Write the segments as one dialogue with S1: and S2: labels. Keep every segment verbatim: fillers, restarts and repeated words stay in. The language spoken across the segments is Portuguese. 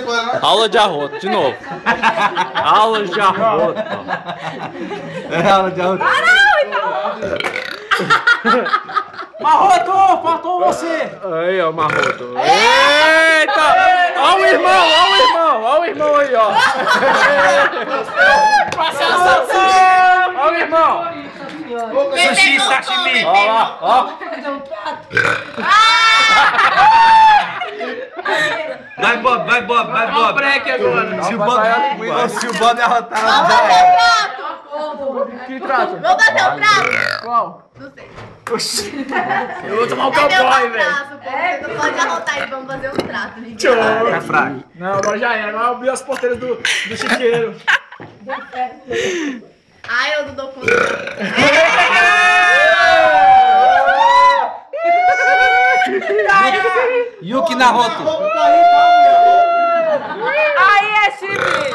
S1: Aula de arroto, de novo. Aula de arroto.
S2: É aula de arroto.
S3: Ah, não, então.
S4: Marroto, faltou você.
S1: Aí, ó, Marroto. Eita! Ó o irmão, ó o irmão, ó o irmão aí, ó. Ó o irmão.
S4: Sushi, sashimi.
S1: Ó lá, ó.
S2: Vai, Bob, vai, Bob, vai,
S4: Olha o
S2: Bob.
S4: break agora.
S2: Se o Bob, se o Bob derrotar,
S5: Vamos
S2: já
S5: bater
S2: é.
S5: o prato!
S4: Que trato?
S5: Vamos bater o prato!
S4: Qual?
S5: Não sei.
S4: Eu vou tomar um
S5: Cadê o
S4: cowboy, velho.
S5: braço, pô? Você não pode arrotar ele, vamos fazer um trato.
S2: Tá fraco.
S4: Não, agora já era. Agora eu abri as porteiras do, do chiqueiro.
S5: Ai, eu não dou conta.
S2: Yuki Naruto.
S3: Aí é chifre.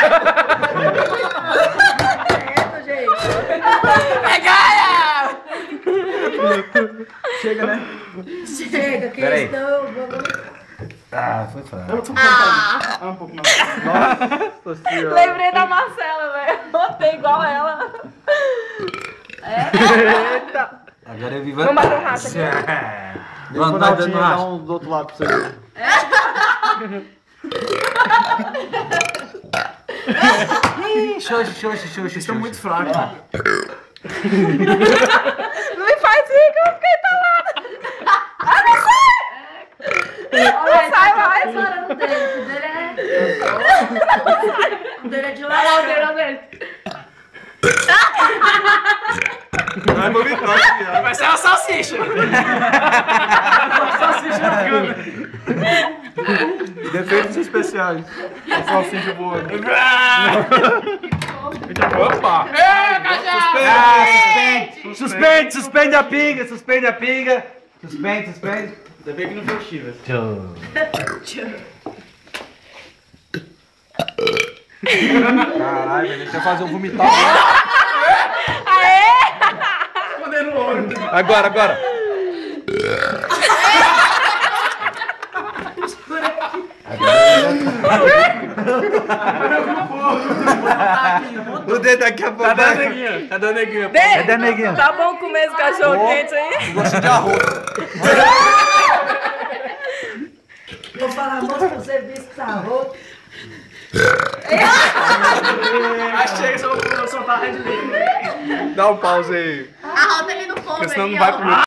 S4: Chega, né?
S5: Chega, que
S2: Peraí.
S5: estou... Vamos...
S2: Ah, foi fraco.
S5: Ah!
S4: Ah, um pouco mais.
S3: Lembrei da Marcela, velho. Botei igual ela.
S4: Eita.
S2: Agora eu vivo.
S3: Vamos bater um racha aqui.
S2: Vamos dar dando racha.
S4: um do outro lado pra você ver.
S2: Xoxi, xoxi, xoxi.
S4: Vocês estão muito fracos.
S3: Não me faz isso, que eu fiquei talada. Ah, não sai! Não sai mais.
S5: Agora não tem, o dele é... O dele é de lá.
S3: Olha lá o dedo dele.
S2: Vai vomitar aqui, ó.
S4: Vai ser uma salsicha. Uma salsicha na câmera.
S2: Defeitos especiais.
S4: Uma salsicha boa. Opa!
S2: Ah, suspende. Suspende, suspende a pinga, suspende a pinga. Suspende, suspende.
S4: Ainda bem que não foi o Chivas.
S2: Caralho, deixa eu fazer um vomitar.
S3: Aê!
S4: Escondendo ouro.
S2: Agora, agora. O dedo daqui a pouco.
S4: Tá dando neguinha. Tá dando neguinha.
S3: Beijo.
S2: da neguinha.
S3: Tá bom comer esse cachorro quente aí?
S2: Gosto de arroz.
S5: Vou falar, moça, pro serviço que tá rouco.
S4: Ah, chega, só vou soltar a Red Bull.
S1: Dá um pause aí.
S5: Arrota ele no fogo
S1: Porque senão
S5: aí,
S1: não vai
S5: ó.
S1: comer.